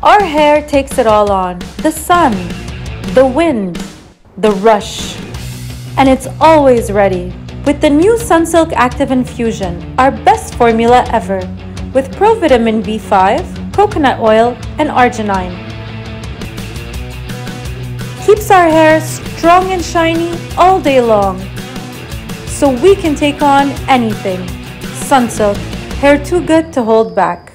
Our hair takes it all on: the sun, the wind, the rush. And it's always ready with the new Sunsilk Active-Infusion, our best formula ever, with provitamin B5, coconut oil, and arginine. Keeps our hair strong and shiny all day long, so we can take on anything. Sunsilk, hair too good to hold back.